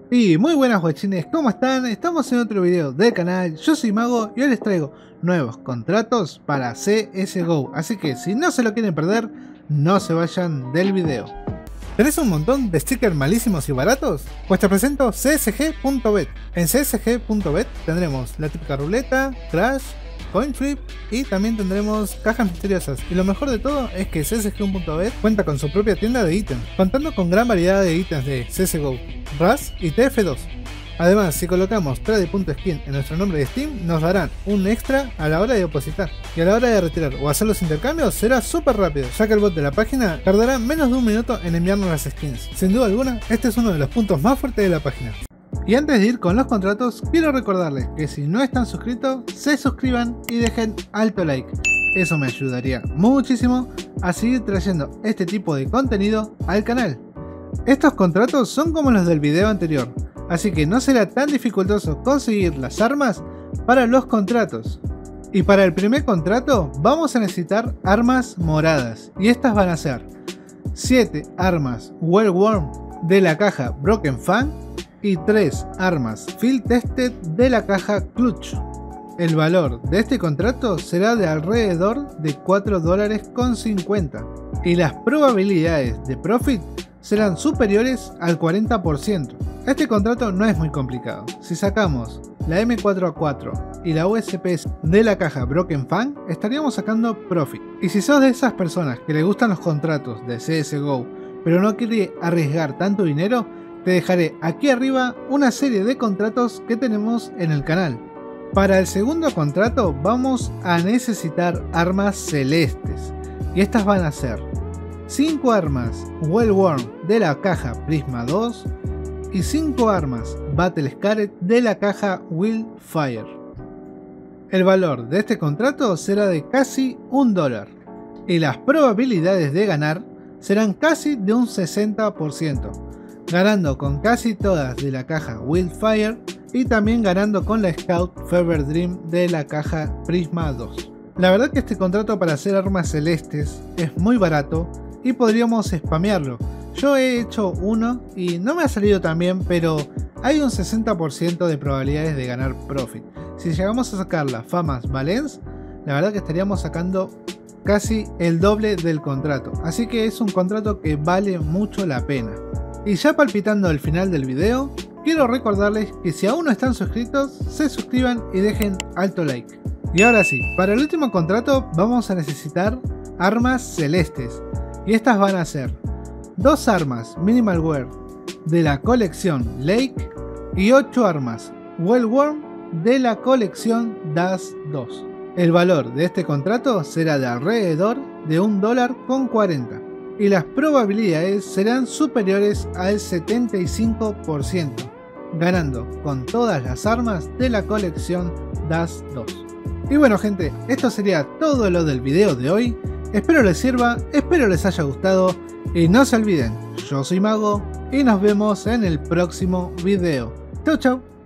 Y muy buenas guachines, ¿cómo están? Estamos en otro video del canal, yo soy Mago y hoy les traigo nuevos contratos para CSGO. Así que si no se lo quieren perder, no se vayan del video. ¿Tenés un montón de stickers malísimos y baratos? Pues te presento csg.bet. En csg.bet tendremos la típica ruleta, crash, coin flip y también tendremos cajas misteriosas. Y lo mejor de todo es que csg.bet cuenta con su propia tienda de ítems, contando con gran variedad de ítems de CSGO, RAS y TF2. Además, si colocamos trade.skin en nuestro nombre de Steam, nos darán un extra a la hora de depositar. Y a la hora de retirar o hacer los intercambios será súper rápido, ya que el bot de la página tardará menos de un minuto en enviarnos las skins. Sin duda alguna, este es uno de los puntos más fuertes de la página. Y antes de ir con los contratos, quiero recordarles que si no están suscritos, se suscriban y dejen alto like. Eso me ayudaría muchísimo a seguir trayendo este tipo de contenido al canal. Estos contratos son como los del video anterior, así que no será tan dificultoso conseguir las armas para los contratos. Y para el primer contrato vamos a necesitar armas moradas, y estas van a ser 7 armas Well Worn de la caja Broken Fang y 3 armas Field Tested de la caja Clutch. El valor de este contrato será de alrededor de $4.50 y las probabilidades de profit serán superiores al 40%. Este contrato no es muy complicado. Si sacamos la M4A4 y la USP de la caja Broken Fang, estaríamos sacando profit. Y si sos de esas personas que le gustan los contratos de CSGO, pero no quiere arriesgar tanto dinero, te dejaré aquí arriba una serie de contratos que tenemos en el canal. Para el segundo contrato vamos a necesitar armas celestes, y estas van a ser 5 armas Well Worn de la caja Prisma 2 y 5 armas Battle Scarred de la caja Wildfire. El valor de este contrato será de casi $1 y las probabilidades de ganar serán casi de un 60%, ganando con casi todas de la caja Wildfire y también ganando con la Scout Fever Dream de la caja Prisma 2. La verdad que este contrato para hacer armas celestes es muy barato y podríamos spamearlo. Yo he hecho uno y no me ha salido tan bien, pero hay un 60% de probabilidades de ganar profit. Si llegamos a sacar las famas Valence, la verdad que estaríamos sacando casi el doble del contrato. Así que es un contrato que vale mucho la pena. Y ya palpitando el final del video, quiero recordarles que si aún no están suscritos, se suscriban y dejen alto like. Y ahora sí, para el último contrato vamos a necesitar armas celestes. Y estas van a ser 2 armas Minimal Wear de la colección Lake y 8 armas Well Worn de la colección Dash 2. El valor de este contrato será de alrededor de $1.40 y las probabilidades serán superiores al 75%, ganando con todas las armas de la colección Dash 2. Y bueno gente, esto sería todo lo del video de hoy. Espero les sirva, espero les haya gustado y no se olviden, yo soy Mago y nos vemos en el próximo video. Chau chau.